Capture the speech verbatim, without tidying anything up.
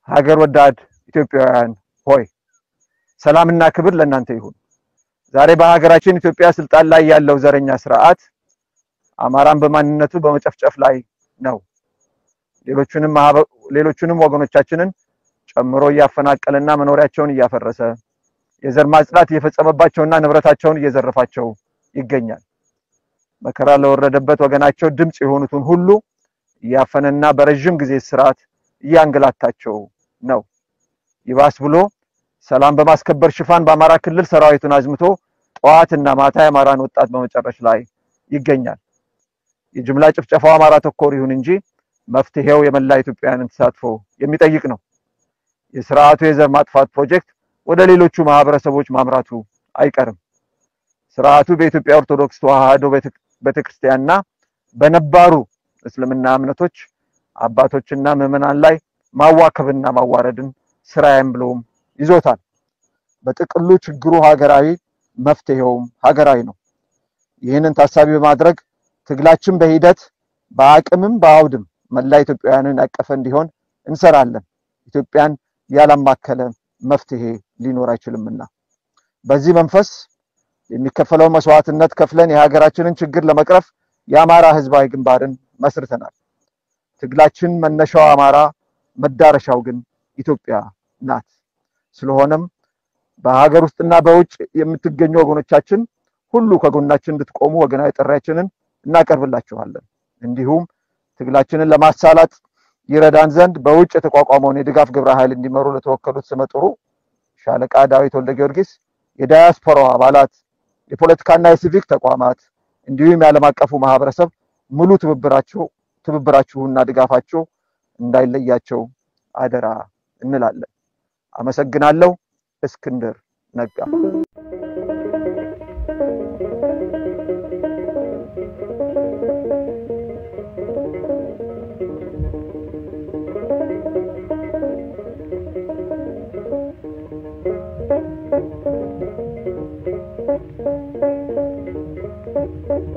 ሀገር ወዳድ ኢትዮጵያውያን ሆይ ሰላምና ክብር ለእናንተ ይሁን። ዛሬ በሀገራችን ኢትዮጵያ ስልጣን ላይ ያለው ዘረኛ ስርዓት አማራን በማንነቱ በመጨፍጨፍ ላይ ነው። ሌሎቹንም ሌሎቹንም ወገኖቻችንን ጨምሮ ያፈናቀለና መኖሪያቸውን ያፈረሰ የዘር ማጽዳት እየፈጸመባቸውና ንብረታቸውን እየዘረፋቸው ይገኛል። መከራ ለወረደበት ወገናቸው ድምጽ የሆኑትን ሁሉ ያፈነና በረጅም ጊዜ ስርዓት ያንገላታቸው ነው። ይባስ ብሎ ሰላም በማስከበር ሽፋን በአማራ ክልል ሰራዊቱን አዝምቶ ጧትና ማታ የአማራን ወጣት በመጨረሽ ላይ ይገኛል። የጅምላ ጭፍጨፋው አማራ ተኮር ይሁን እንጂ መፍትሄው የመላ ኢትዮጵያውያንን ተሳትፎ የሚጠይቅ ነው። የስርዓቱ የዘር ማጥፋት ፕሮጀክት ወደ ሌሎቹ ማህበረሰቦች ማምራቱ አይቀርም። ስርዓቱ በኢትዮጵያ ኦርቶዶክስ ተዋህዶ ቤተክርስቲያንና በነባሩ እስልምና እምነቶች አባቶችና ምዕመናን ላይ ማዋከብና ማዋረድን ስራዬም ብሎም ይዞታል። በጥቅሉ ችግሩ ሀገራዊ መፍትሄውም ሀገራዊ ነው። ይህንን ታሳቢ በማድረግ ትግላችን በሂደት በአቅምም በአውድም መላ ኢትዮጵያውያንን ያቀፈ እንዲሆን እንሰራለን። ኢትዮጵያን ያላማከለ መፍትሄ ሊኖር አይችልምና በዚህ መንፈስ የሚከፈለው መስዋዕትነት ከፍለን የሀገራችንን ችግር ለመቅረፍ የአማራ ህዝባዊ ግንባርን መስርተናል። ትግላችን መነሻው አማራ መዳረሻው ግን ኢትዮጵያ ናት። ስለሆነም በሀገር ውስጥና በውጭ የምትገኙ ወገኖቻችን ሁሉ ከጎናችን እንድትቆሙ ወገናዊ ጥሪያችንን እናቀርብላችኋለን። እንዲሁም ትግላችንን ለማሳላጥ ይረዳን ዘንድ በውጭ የተቋቋመውን የድጋፍ ግብረ ኃይል እንዲመሩ ለተወከሉት ስመጥሩ ሻለቃ ዳዊት ወልደ ጊዮርጊስ የዳያስፖራው አባላት የፖለቲካና የሲቪክ ተቋማት እንዲሁም የዓለም አቀፉ ማህበረሰብ ሙሉ ትብብራቸው ትብብራችሁና ድጋፋችሁ እንዳይለያቸው አደራ እንላለን። አመሰግናለሁ። እስክንድር ነጋ። Thank you.